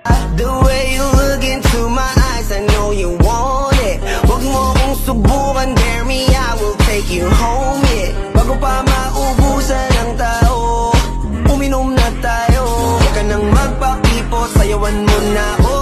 The way you look into my eyes, I know you want it. Huwag mo kong subukan, dare me, I will take you home, yeah. Bago pa maubusan ang tao, uminom na tayo. Huwag ka nang magpakipot, sayawan mo na, oh.